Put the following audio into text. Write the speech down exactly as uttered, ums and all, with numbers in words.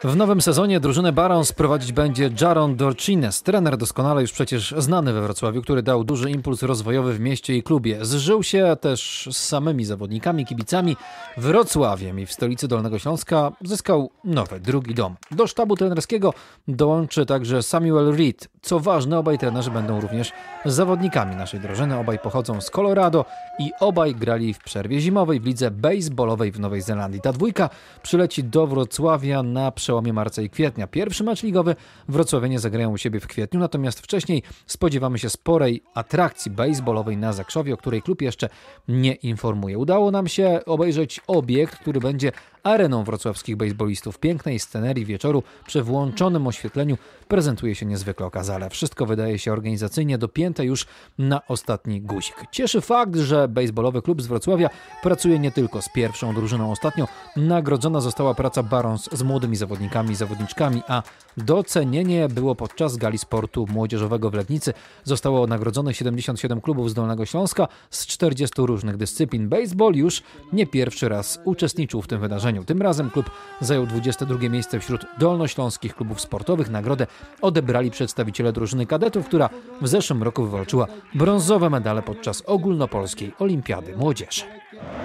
W nowym sezonie drużynę Barons prowadzić będzie Jaron Dorcines, trener doskonale już przecież znany we Wrocławiu, który dał duży impuls rozwojowy w mieście i klubie. Zżył się też z samymi zawodnikami, kibicami. Wrocławiem i w stolicy Dolnego Śląska zyskał nowy, drugi dom. Do sztabu trenerskiego dołączy także Samuel Reed. Co ważne, obaj trenerzy będą również zawodnikami naszej drużyny. Obaj pochodzą z Colorado i obaj grali w przerwie zimowej w lidze baseballowej w Nowej Zelandii. Ta dwójka przyleci do Wrocławia na przełomie marca i kwietnia. Pierwszy mecz ligowy wrocławianie zagrają u siebie w kwietniu, natomiast wcześniej spodziewamy się sporej atrakcji baseballowej na Zakrzowie, o której klub jeszcze nie informuje. Udało nam się obejrzeć obiekt, który będzie areną wrocławskich baseballistów. Pięknej scenerii wieczoru przy włączonym oświetleniu prezentuje się niezwykle okazale. Wszystko wydaje się organizacyjnie dopięte już na ostatni guzik. Cieszy fakt, że baseballowy klub z Wrocławia pracuje nie tylko z pierwszą drużyną. Ostatnio nagrodzona została praca Barons z młodymi zawodnikami i zawodniczkami, a docenienie było podczas gali sportu młodzieżowego w Legnicy. Zostało nagrodzone siedemdziesiąt siedem klubów z Dolnego Śląska z czterdziestu różnych dyscyplin. Baseball już nie pierwszy raz uczestniczył w tym wydarzeniu. Tym razem klub zajął dwudzieste drugie miejsce wśród dolnośląskich klubów sportowych. Nagrodę odebrali przedstawiciele drużyny kadetów, która w zeszłym roku wywalczyła brązowe medale podczas ogólnopolskiej olimpiady młodzieży.